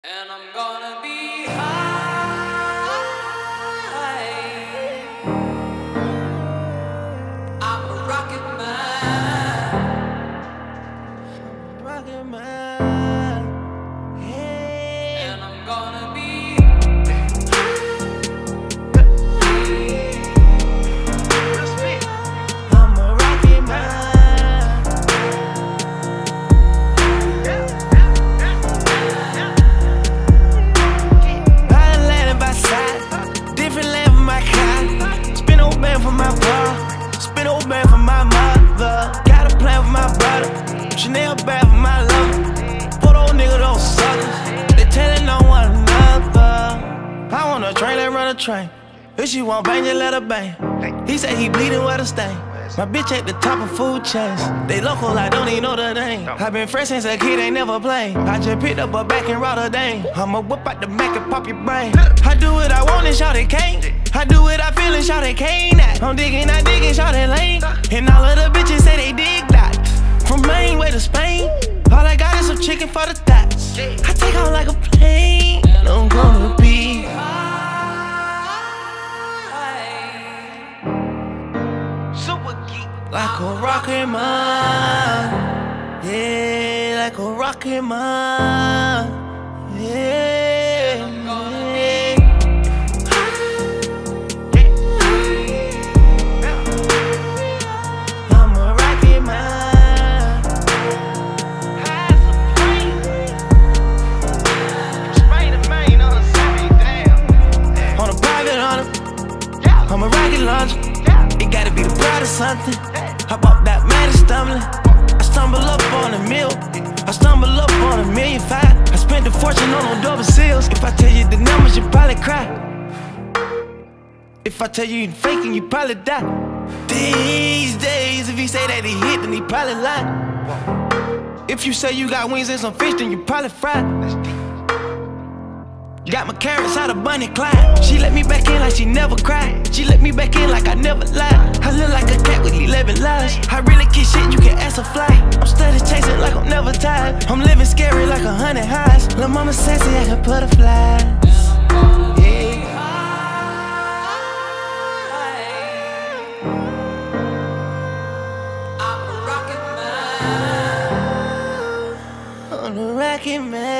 And I'm gonna be high. I'm a rocket man. Rocket man. Hey. And I'm gonna be I'm a rocket man. I landed by side, different land for my kind. Spin old man for my bar, spin old man for my mother. Got a plan for my brother, Chanel bag for my lover. Put old nigga those suckers, they telling on one another. I want a train that run a train. If she want bang, just let her bang. He said he bleeding where to stain. My bitch at the top of food chains. They local, I don't even know the name. I been fresh since a kid, ain't never played. I just picked up a back in Rotterdam. I'ma whip out the Mac and pop your brain. I do what I want and shout it can't. I do what I feel and shout it can't. I'm digging, shout it lane. And all of the bitches say they dig that. From Maine way to Spain. All I got is some chicken for the thoughts. I take off like a plane. I'm gonna be super geek, like a rocket man. Yeah, like a rocket man. Yeah. I'm a rocket man. Spain to Maine on a Saturday, damn. On a private I'm a rocket launcher. It gotta be the pride of something. I bought that man and stumbling. I stumble up on a meal. I stumble up on $1,000,005. I spent a fortune on no double seals. If I tell you the numbers, you probably cry. If I tell you you're faking, you probably die. These days, if he say that he hit, then he probably lied. If you say you got wings and some fish, then you probably fried. Got my carrots out of Bunny Clyde. She let me back in like she never cried. She let me back in like I never lied. I look like a cat with 11 lives. I really kiss shit, you can ask a fly. I'm steady chasing like I'm never tired. I'm living scary like 100 highs. Lil' mama sassy, I can butterflies. Yeah. I'm a rocket man. I'm a rocket man.